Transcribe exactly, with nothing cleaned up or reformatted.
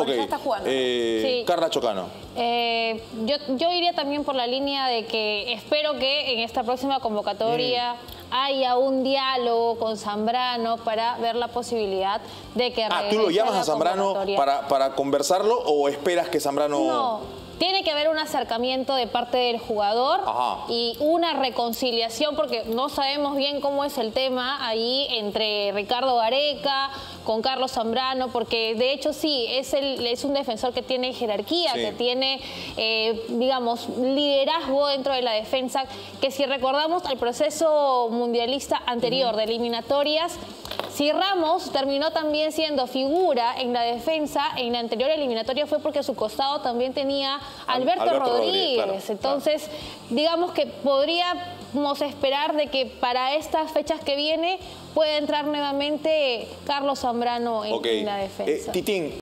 Ok, ya está jugando. Eh, Sí. Carla Chocano. Eh, yo, yo iría también por la línea de que espero que en esta próxima convocatoria mm. haya un diálogo con Zambrano para ver la posibilidad de que Ah, ¿tú lo llamas a Zambrano para, para conversarlo o esperas que Zambrano...? No. Tiene que haber un acercamiento de parte del jugador Ajá. y una reconciliación, porque no sabemos bien cómo es el tema ahí entre Ricardo Gareca con Carlos Zambrano, porque de hecho sí, es, el, es un defensor que tiene jerarquía, sí. que tiene, eh, digamos, liderazgo dentro de la defensa, que si recordamos al proceso mundialista anterior uh-huh. de eliminatorias, si Ramos terminó también siendo figura en la defensa, en la anterior eliminatoria fue porque a su costado también tenía a Alberto, Alberto Rodríguez. Rodríguez claro, Entonces, claro. digamos que podríamos esperar de que para estas fechas que viene pueda entrar nuevamente Carlos Zambrano en, okay. en la defensa. Eh, Titín.